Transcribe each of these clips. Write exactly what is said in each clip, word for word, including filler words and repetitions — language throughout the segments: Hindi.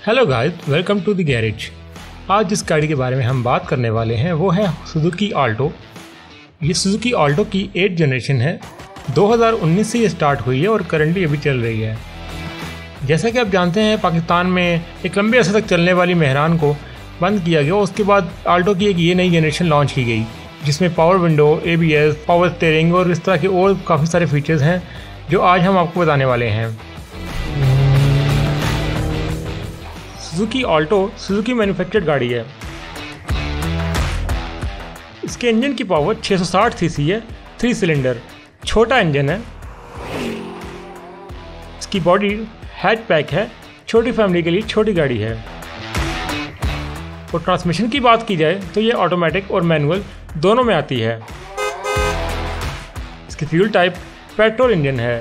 Hello guys, welcome to the garage. आज जिस गाड़ी के बारे में हम बात करने वाले हैं वो है सुजुकी ऑल्टो। ये सुजुकी ऑल्टो की एट जनरेशन है। दो हज़ार उन्नीस से ये स्टार्ट हुई है और करंटली अभी चल रही है। जैसा कि आप जानते हैं, पाकिस्तान में एक लंबे अरसे तक चलने वाली मेहरान को बंद किया गया। उसके बाद ऑल्टो की एक ये नई जनरेशन लॉन्च की गई जिसमें power window, A B S, power steering और इस तरह के और काफ़ी सारे फीचर्स हैं जो आज हम आपको बताने वाले हैं। सुजुकी ऑल्टो सुजुकी मैन्युफैक्चर्ड गाड़ी है। इसके इंजन की पावर छह सौ साठ सीसी है, थ्री सिलेंडर, छोटा इंजन है। इसकी बॉडी हैचबैक है, छोटी फैमिली के लिए छोटी गाड़ी है। और ट्रांसमिशन की बात की जाए तो ये ऑटोमेटिक और मैनुअल दोनों में आती है। इसकी फ्यूल टाइप पेट्रोल इंजन है।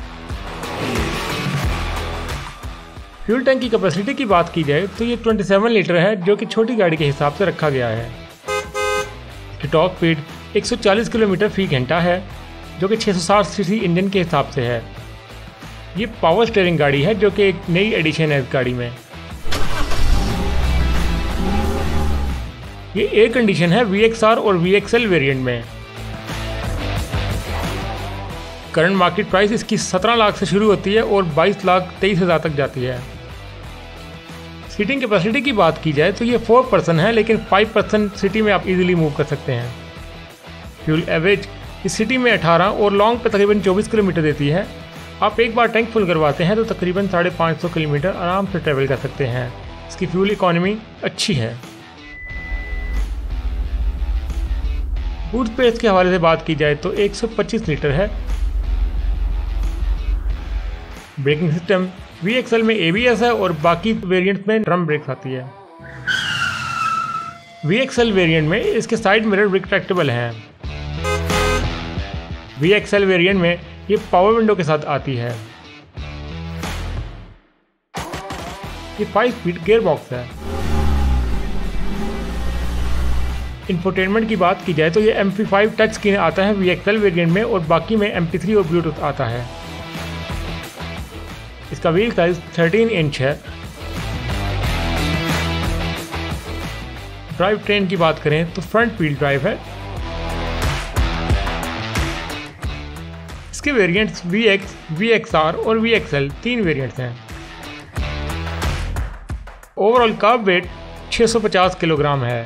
फ्यूल टैंक की कैपेसिटी की बात की जाए तो ये सत्ताईस लीटर है, जो कि छोटी गाड़ी के हिसाब से रखा गया है। इसकी टॉप स्पीड एक सौ चालीस किलोमीटर फी घंटा है, जो कि छह सौ साठ सीसी इंजन के हिसाब से है। ये पावर स्टीयरिंग गाड़ी है, जो कि एक नई एडिशन है इस गाड़ी में। ये एयर कंडीशन है वी एक्स आर और वी एक्स एल वेरिएंट में। करंट मार्केट प्राइस इसकी सत्रह लाख से शुरू होती है और बाईस लाख तेईस हज़ार तक जाती है। सीटिंग कैपेसिटी की बात की जाए तो ये फोर पर्सन है, लेकिन फाइव पर्सन सिटी में आप इजीली मूव कर सकते हैं। फ्यूल एवरेज इस सिटी में अठारह और लॉन्ग पे तकरीबन चौबीस किलोमीटर देती है। आप एक बार टैंक फुल करवाते हैं तो तकरीबन साढ़े पाँच सौ किलोमीटर आराम से ट्रेवल कर सकते हैं। इसकी फ्यूल इकोनॉमी अच्छी है। बूट स्पेस के हवाले से बात की जाए तो एक सौ पच्चीस लीटर है। Braking system V X L में ए बी एस है और बाकी वेरिएंट में ड्रम ब्रेक्स आती है। वी एक्स एल वेरिएंट में इसके साइड मिरर रिट्रैक्टेबल हैं। वी एक्स एल वेरिएंट में ये पावर विंडो के साथ आती है। ये फाइव स्पीड गियर बॉक्स है। इंफोटेनमेंट की बात की जाए तो ये M P five touch screen आता है वी एक्स एल वेरिएंट में और बाकी में एम पी थ्री और ब्लूटूथ आता है। इसका व्हील साइज तेरह इंच है। ड्राइव ट्रेन की बात करें तो फ्रंट व्हील ड्राइव है। इसके variants V X, V X R और वी एक्स एल तीन वेरिएंट्स हैं। ओवरऑल कार्ब वेट छह सौ पचास किलोग्राम है।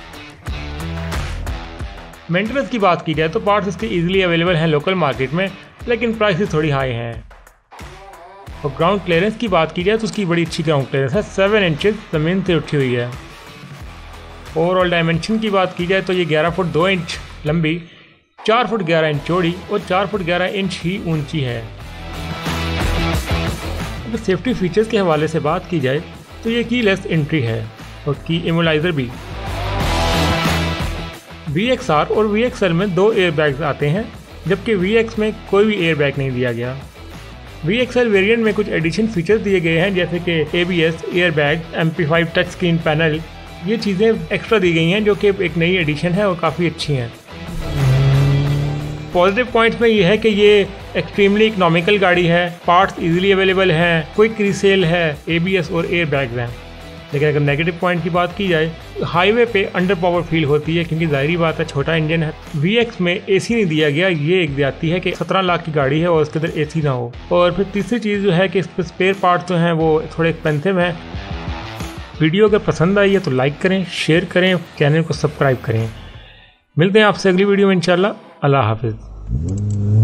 मेंटेनेंस की बात की जाए तो पार्ट्स इसके इजीली अवेलेबल हैं लोकल मार्केट में, लेकिन प्राइसेस थोड़ी हाई हैं। और ग्राउंड क्लियरेंस की बात की जाए तो उसकी बड़ी अच्छी ग्राउंड क्लियरेंस है, सेवन इंचेस ज़मीन से उठी हुई है। ओवरऑल डायमेंशन की बात की जाए तो ये ग्यारह फुट दो इंच लंबी, चार फुट ग्यारह इंच चौड़ी और चार फुट ग्यारह इंच ही ऊंची है। अगर सेफ्टी फीचर्स के हवाले से बात की जाए तो ये कीलेस एंट्री है और की इमोलाइजर भी। वी एक्स आर और वी एक्स एल में दो एयर बैग्स आते हैं, जबकि वी एक्स में कोई भी एयर बैग नहीं दिया गया। वी एक्स एल वेरिएंट में कुछ एडिशन फीचर्स दिए गए हैं, जैसे कि A B S, air bag, M P five touch screen panel. ये चीज़ें एक्स्ट्रा दी गई हैं जो कि एक नई एडिशन है और काफ़ी अच्छी हैं। पॉजिटिव पॉइंट्स में ये है कि ये एक्सट्रीमली इकोनॉमिकल गाड़ी है, पार्ट्स इजीली अवेलेबल हैं, क्विक रीसेल है, ए बी एस और एयर बैग्स हैं। लेकिन अगर नेगेटिव पॉइंट की बात की जाए, हाईवे पे अंडर पावर फील होती है, क्योंकि जाहिर बात है छोटा इंजन है। वी एक्स में एसी नहीं दिया गया, ये एक ज्यादती है कि सत्रह लाख की गाड़ी है और उसके अंदर एसी ना हो। और फिर तीसरी चीज़ जो है कि इस पर स्पेयर पार्ट्स जो हैं वो थोड़े एक्सपेंसिव हैं। वीडियो अगर पसंद आई है तो लाइक करें, शेयर करें, चैनल को सब्सक्राइब करें। मिलते हैं आपसे अगली वीडियो में इंशाल्लाह। अल्लाह हाफिज़।